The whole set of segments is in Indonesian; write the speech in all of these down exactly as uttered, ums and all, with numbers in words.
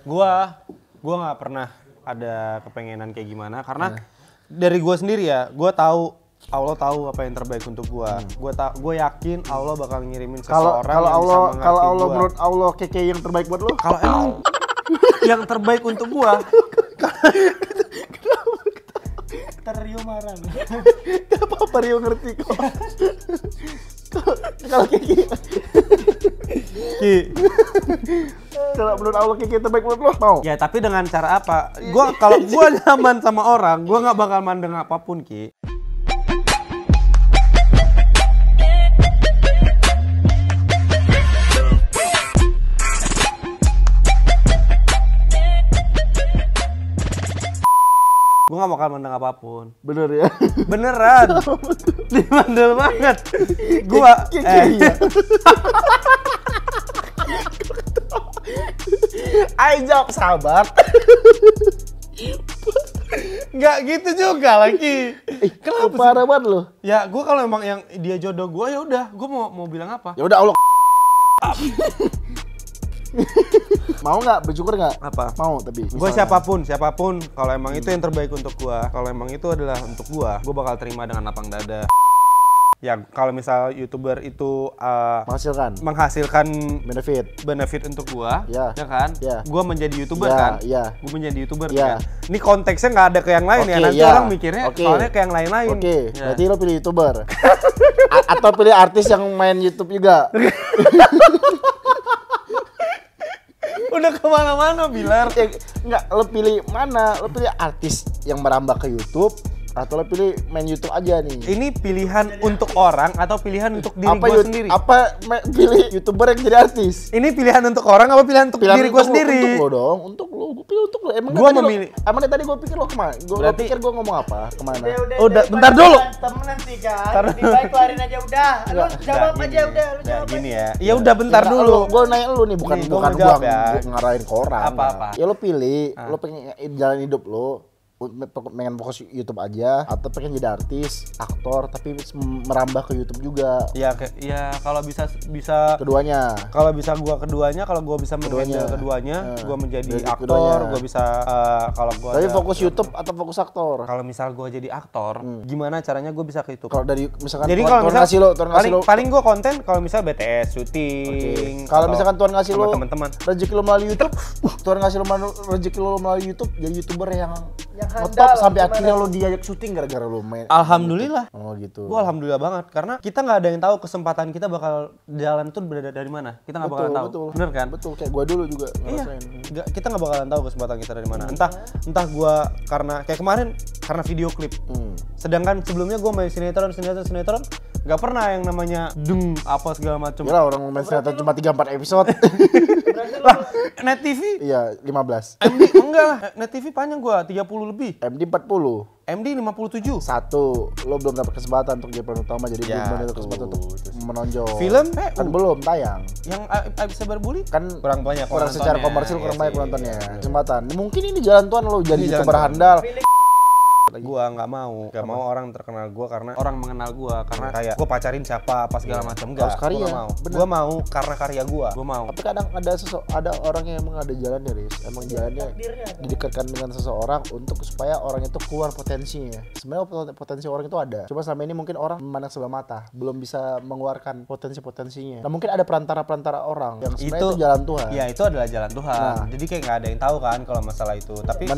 Gua gua nggak pernah ada kepengenan kayak gimana karena hmm. dari gua sendiri ya, gua tahu Allah tahu apa yang terbaik untuk gua. Hmm. Gua ta gua yakin Allah bakal ngirimin seseorang kalau yang Allah, bisa mengerti kalau Allah gua. menurut Allah keke yang terbaik buat lo. Kalau emang yang terbaik untuk gua. Ntar Rio marah. Gak apa-apa Rio ngerti kok. Kalau keke Ki. Kalau menurut Allah keke terbaik buat lo mau? Ya tapi dengan cara apa? Gua kalau gua nyaman sama orang, gua nggak bakal mandang apapun Ki. Gue gak bakal mandang apapun. Bener ya? Beneran. Dimandel banget. Gue eh. Iya. Ayo jawab sahabat. Nggak gitu juga lagi. Eh, kenapa parah banget lo? Ya gue kalau emang yang dia jodoh gue ya udah. Gue mau mau bilang apa? Ya udah Allah. Mau nggak? Bersyukur nggak? Apa? Mau tapi. Gue siapapun, siapapun. Kalau emang hmm. itu yang terbaik untuk gue, kalau emang itu adalah untuk gue, gue bakal terima dengan lapang dada. Ya kalau misal youtuber itu uh, menghasilkan, menghasilkan benefit, benefit untuk gue, ya, ya kan? Ya. Gue menjadi youtuber ya, kan? Ya. Gue menjadi youtuber ya. kan? Ini konteksnya nggak ada ke yang lain okay, ya. Nanti ya. Orang mikirnya okay. soalnya ke yang lain-lain. Oke. Okay. Ya. Berarti lo pilih youtuber. Atau pilih artis yang main YouTube juga. Udah kemana-mana Bilar. Ya, enggak, lo pilih mana? Lo pilih artis yang merambah ke YouTube atau lo pilih main YouTube aja nih? Ini pilihan untuk orang atau pilihan untuk diri gue sendiri? Apa pilih YouTuber yang jadi artis? Ini pilihan untuk orang apa pilihan untuk pilihan diri gue sendiri? Untuk lo dong, untuk lo. Gue pilih untuk lo. Emang gue memilih. Lo, emang tadi gue pikir lo kemana? Gue Berarti... pikir gue ngomong apa? Kemana? Udah, udah, udah, bentar dulu. Temenan sih kan. Lebih baik keluarin aja udah. Lu jawab aja udah. Lu jawab gini ya. Ya udah bentar ya, dulu. Gue nanya lu nih, bukan nih, bukan gue ya. ngarahin ke orang. Apa-apa. Ya lo pilih, ah. lo pengen jalan hidup lo. Pengen fokus YouTube aja atau pengen jadi artis, aktor tapi merambah ke YouTube juga. Ya kayak ya kalau bisa bisa keduanya. Kalau bisa gua keduanya, kalau gua bisa mengendal keduanya, keduanya uh, gua menjadi aktor, keduanya. Gua bisa uh, kalau gua Tapi fokus YouTube atau fokus aktor? Kalau misal gua jadi aktor, hmm. gimana caranya gua bisa ke YouTube? Kalau dari misalkan jadi Tuhan, kalau Tuhan ngasih lo, Tuhan paling, lo paling gua konten kalau misal B T S syuting. Okay. Kalau misalkan Tuhan ngasih lo teman-teman rezeki lo melalui YouTube, Tuhan ngasih lo rezeki lo melalui YouTube jadi YouTuber yang yang top sampai akhirnya lo diajak syuting gara-gara lo main. Alhamdulillah. Oh gitu. Gua alhamdulillah banget karena kita nggak ada yang tahu kesempatan kita bakal jalan tuh berada dari mana. Kita nggak bakalan tahu. Betul. Bener kan? Betul. Kayak gua dulu juga ngerasain. Iya. Gak, kita nggak bakalan tahu kesempatan kita dari mana. Entah entah gua karena kayak kemarin karena video klip. Hmm. Sedangkan sebelumnya gua main sinetron sinetron sinetron nggak pernah yang namanya dung apa segala macam. Ya lah orang main sinetron cuma tiga empat episode. Lah, Net T V? Iya, lima belas. M D enggak lah, Net T V panjang gua tiga puluh lebih. M D empat puluh. M D lima puluh tujuh. Satu, lo belum dapat kesempatan untuk jadi peran utama jadi ya, belum dapat kesempatan untuk menonjol. Film eh, kan uh. belum tayang. Yang bisa berbuli kan kurang banyak kurang secara komersil kurang ya, banyak penontonnya. Kesempatan. Mungkin ini jalan Tuhan lo jadi YouTuber handal. Gua nggak mau, nggak mau orang terkenal gua karena orang mengenal gua karena kayak gua pacarin siapa apa segala macam enggak. Karya, gua mau. Bener. Gua mau karena karya gua. Gua mau. Tapi kadang ada sesok ada orang yang emang ada jalannya, Riz. Emang jalannya didekatkan dengan seseorang untuk supaya orang itu keluar potensinya. Sebenarnya potensi orang itu ada. Cuma selama ini mungkin orang memandang sebelah mata, belum bisa mengeluarkan potensi-potensinya. Nah, mungkin ada perantara-perantara orang yang sebenarnya itu, itu jalan Tuhan. Iya, itu adalah jalan Tuhan. Nah, jadi kayak nggak ada yang tahu kan kalau masalah itu. Tapi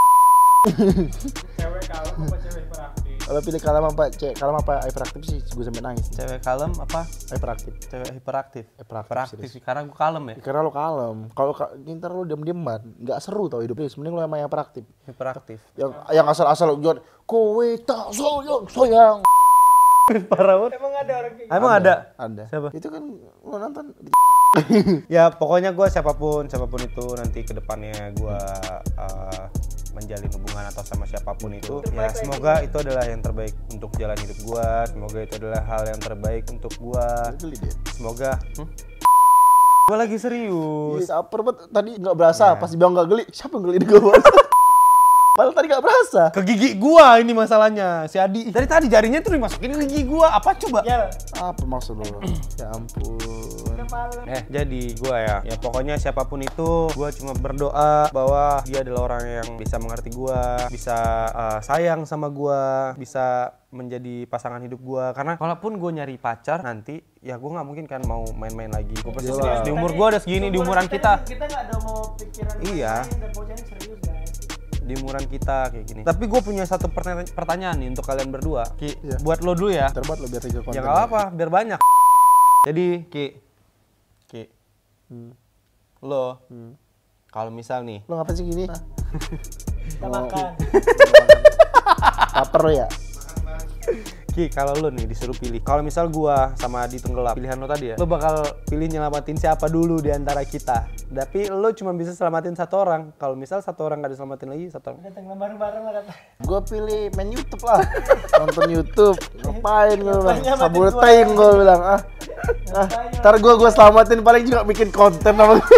cewek kalem apa cewek hiperaktif? Kalau pilih kalem apa cewek kalem apa hiperaktif sih gue sampai nangis. Cewek kalem apa hiperaktif? Cewek hiperaktif. Hiperaktif sih karena gue kalem ya. Karena lo kalem. Kalau ntar lo diam-diaman, nggak seru tau hidupnya. Sebenarnya lo emang yang hiperaktif. Hiperaktif. Yang yang asal-asal lo jual kowe tak soyang soyang. Parah banget. Emang ada orang kayak gitu? Emang ada? Ada. Siapa? Itu kan lo nonton. Ya pokoknya gue siapapun, siapapun itu nanti kedepannya gue uh, menjalin hubungan atau sama siapapun itu, ya semoga itu adalah yang terbaik untuk jalan hidup gue. Semoga itu adalah hal yang terbaik untuk gue. Semoga. Hmm? Gue lagi serius. Iya, apa tadi nggak berasa, ya. Pas dibilang nggak geli, siapa yang geli di gue? Padahal tadi gak berasa. Ke gigi gua ini masalahnya. Si Adi dari tadi jarinya tuh dimasukin ke gigi gua. Apa coba? Ya. Apa maksud lo? Ya ampun. malam. Eh, jadi gua ya, ya pokoknya siapapun itu, gua cuma berdoa bahwa dia adalah orang yang bisa mengerti gua, bisa uh, sayang sama gua, bisa menjadi pasangan hidup gua. Karena walaupun gua nyari pacar nanti, ya gua nggak mungkin kan mau main-main lagi. Gua pasti serius. Di umur gua udah segini, di umuran kita. Kita nggak ada mau pikiran iya. main dan pokoknya serius guys. Di umuran kita kayak gini. Tapi gue punya satu pertanya- pertanyaan nih untuk kalian berdua. Ki, Iya. buat lo dulu ya. Terbuat lo biar tiga konten. Ya nggak apa-apa, biar banyak. Jadi Ki, Ki, Hmm. lo Hmm. kalau misal nih, Lo ngapain sih gini? Kita makan. Laper lo ya? Ki, kalau lo nih disuruh pilih, kalau misal gua sama Adi tenggelam, pilihan lo tadi ya, lo bakal pilih nyelamatin siapa dulu di antara kita. Tapi lo cuma bisa selamatin satu orang. Kalau misal satu orang nggak diselamatin lagi, satu orang. Kita tenggelam bareng-bareng lah kata. Gue pilih main YouTube lah. Nonton YouTube. Ngapain gue bilang? Ngapain nyamatin Sabur gua? tayang gue bilang. Ah, ah. Ntar gue gue selamatin paling juga bikin konten sama gue.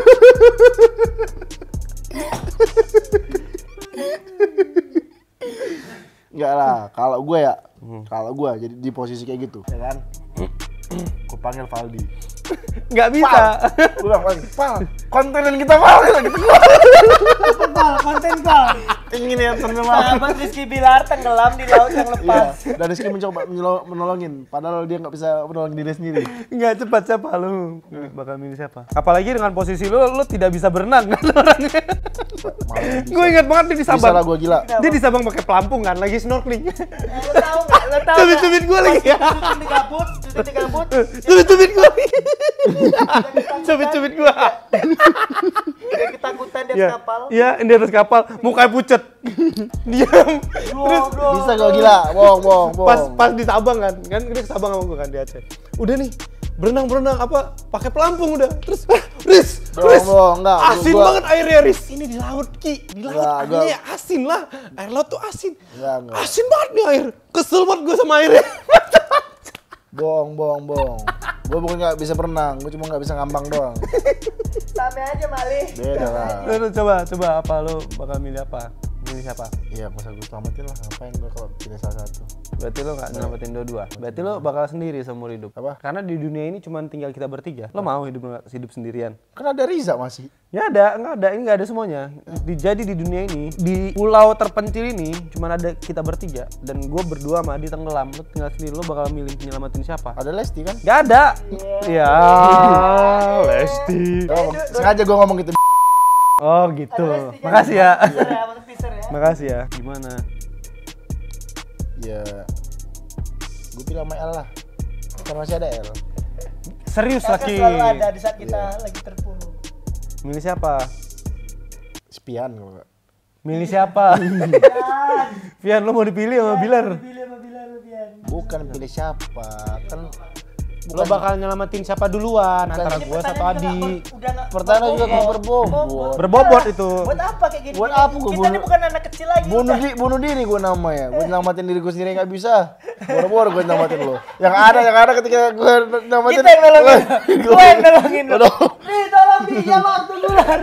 Enggak lah, kalau gue ya, kalau gue jadi di posisi kayak gitu, ya kan? Gue panggil Valdi. Nggak bisa. Gue bilang, Val, kontenin kita Valdi lagi. Pal, konten pal. Ingin ya tenggelam. Sahabat Rizky Bilar tenggelam di laut yang lepas. Iya. Dan Rizky mencoba menyelo- menolongin, padahal dia nggak bisa menolong diri sendiri. Nggak cepat siapa lo bakal milih siapa? Apalagi dengan posisi lo, lo tidak bisa berenang kan orangnya. Gue ingat banget dia di Bisa Sabang. lah gue gila. Dia di Sabang pakai pelampung kan, lagi snorkeling. Eh, lo tau nggak? Lo tau nggak? Cubit-cubit gue lagi. Cuci di kabut, cuci di kabut. Cubit-cubit gue lagi. Cubit-cubit gue. Dia ketakutan di atas Iya, kapal. iya di atas kapal, mukanya pucet. Diam. Terus Bisa gue gila, bohong, bohong, bohong. pas pas di Sabang kan, kan dia ke Sabang sama gue kan di Aceh. Udah nih, berenang berenang apa pakai pelampung udah. Terus ah, Riz, Bohong, Riz, bohong, enggak. asin Gua- banget airnya Riz. Ini di laut Ki, di laut Enggak, airnya gua- asin lah. Air laut tuh asin. Enggak, enggak. Asin banget nih air. Kesel banget gue sama airnya. Bohong, bohong, bohong. Gue bukan nggak bisa berenang, gue cuma nggak bisa ngambang doang. Sama aja Mali. Beda lah. Lu, lu coba coba apa lu bakal milih apa? Milih siapa? Iya, masa gue selamatin lah. Ngapain gue kalau pilih salah satu? Berarti lo nggak nyelamatin dua-dua. Berarti lo bakal sendiri seumur hidup. Apa? Karena di dunia ini cuma tinggal kita bertiga. Lo mau hidup hidup sendirian? Kan ada Riza masih. Ya ada, nggak ada, ini nggak ada semuanya. Di, jadi di dunia ini, di pulau terpencil ini, cuma ada kita bertiga. Dan gue berdua sama Adi tenggelam. Lo tinggal sendiri, lo bakal milih nyelamatin siapa? Ada Lesti kan? Gak ada. Ya, Lesti. Oh, sengaja gue ngomong gitu. Oh gitu. Ada Lesti, Makasih ya. Teaser ya, masuk teaser ya. Makasih ya. Gimana? Ya, gue pilih sama L lah. Kan masih ada L. Serius Kakak lagi. selalu ada di saat kita Iya. lagi terpuruk. Milih siapa? Spian kalau nggak. Milih siapa? Dan Pian, lo mau dipilih sama Bilar? pilih sama Bilar lu Bian. Bukan pilih siapa, kan Lo bakal nyelamatin siapa duluan antara Ini gua pertanyaan atau juga Adi? nggak ber- udah nggak Pertanyaan juga berbobot. nggak berbobot. Berbobot itu. Buat apa kayak gini? Buat apa gua Kita bunuh- ini bukan anak kecil lagi. bunuh udah. diri, bunuh diri gue namanya. Gue nyelamatin diri gue sendiri nggak bisa. Boro-boro gue nyelamatin lo. Yang ada, yang ada ketika gue nyelamatin. Kita yang nolongin. Gua yang nolongin lu. Aduh. Nih tolong nih ya waktu bulan.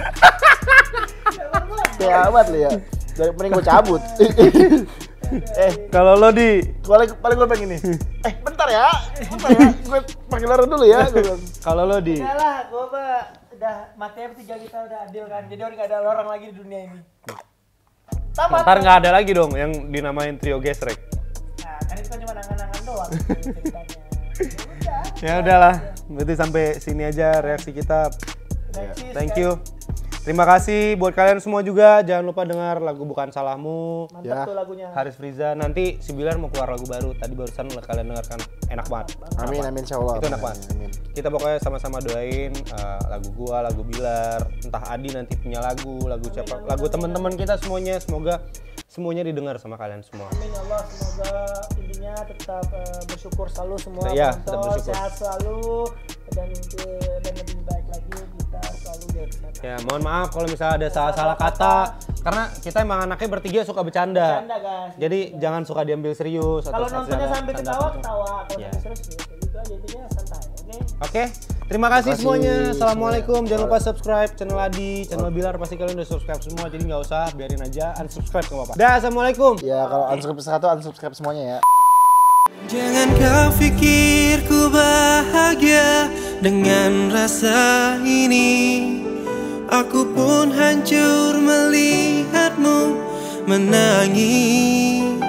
Ya amat lo ya. Jadi mending gue cabut. eh, Kalau lo di paling paling gue pengen nih. Eh, bentar ya. Bentar ya. Gue panggil Lara dulu ya. Gua bilang. kalau lo di Udah lah, gua mah udah mati bertiga kita udah adil kan. Jadi orang nggak ada orang lagi di dunia ini. Tamat. ntar nggak ada lagi dong yang dinamain trio gesrek. Nah, kan itu kan cuma angan-angan doang ceritanya. Udah. Ya udahlah, berarti sampai sini aja reaksi kita. Udah, cheers, Thank guys. you. Terima kasih buat kalian semua juga. Jangan lupa dengar lagu Bukan Salahmu. Mantap Ya. tuh lagunya. Haris Friza. Nanti si Bilar mau keluar lagu baru. Tadi barusan kalian dengarkan. Enak banget. Amin, amin, insya Allah. Itu enak banget. Amin. Kita pokoknya sama-sama doain uh, lagu gua, lagu Bilar, entah Adi nanti punya lagu, lagu siapa, lagu teman-teman kita semuanya. Semoga semuanya didengar sama kalian semua. Amin ya Allah, semoga intinya tetap eh, bersyukur selalu semua Ya, penonton, tetap bersyukur. sehat selalu dan eh, dan lebih baik lagi kita selalu jaga kesehatan. Ya, mohon maaf kalau misalnya ada salah-salah kata, karena kita emang anaknya bertiga suka bercanda. Bercanda, guys. Jadi jangan suka diambil serius. atau Kalau nontonnya canda- sampai canda ketawa apa. ketawa, kalau Ya. sampai serius ya kayak gitu aja intinya santai, oke? Oke, terima kasih kasih semuanya. semuanya. Assalamualaikum. Jangan lupa subscribe channel Adi, channel Bilar. Pasti kalian udah subscribe semua, jadi nggak usah, biarin aja unsubscribe nggak apa-apa. Dah, assalamualaikum. Ya kalau unsubscribe satu, unsubscribe semuanya ya. Jangan kau pikir ku bahagia Dengan rasa ini aku pun hancur melihatmu menangis.